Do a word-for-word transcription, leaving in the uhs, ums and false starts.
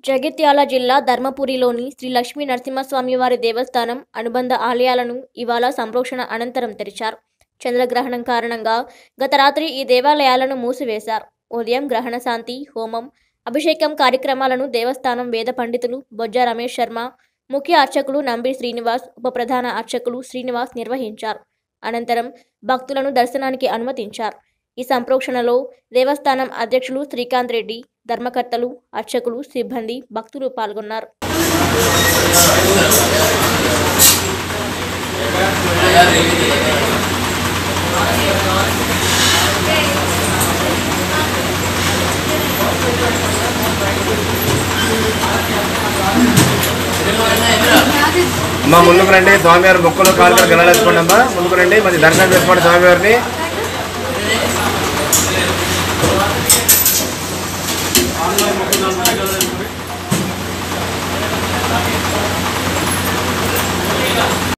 జగిత్యాల జిల్లా ధర్మపురిలోని శ్రీ లక్ష్మీ నరసింహస్వామివారి దేవస్థానం అనుబంధ ఆలయాలను ఇవాళ సంప్రోక్షణ అనంతరం తెరిచారు. చంద్రగ్రహణం కారణంగా గత రాత్రి ఈ దేవాలయాలను మూసివేశారు. ఉదయం గ్రహణ శాంతి హోమం, అభిషేకం కార్యక్రమాలను దేవస్థానం వేద పండితులు బొజ్జ రమేష్ శర్మ, ముఖ్య అర్చకులు నంబి శ్రీనివాస్, ఉప ప్రధాన అర్చకులు శ్రీనివాస్ నిర్వహించారు. అనంతరం భక్తులను దర్శనానికి అనుమతించారు. ఈ సంప్రోక్షణలో దేవస్థానం అధ్యక్షులు శ్రీకాంత్ రెడ్డి, ధర్మకర్తలు, అర్చకులు, సిబ్బంది, భక్తులు పాల్గొన్నారు. అమ్మా ముందుకు రండి, స్వామివారి మొక్కలు కాలు గెలవేసుకోండి. అమ్మా ముందుకు రండి, మంచి దర్శనం చేసుకోండి స్వామివారిని.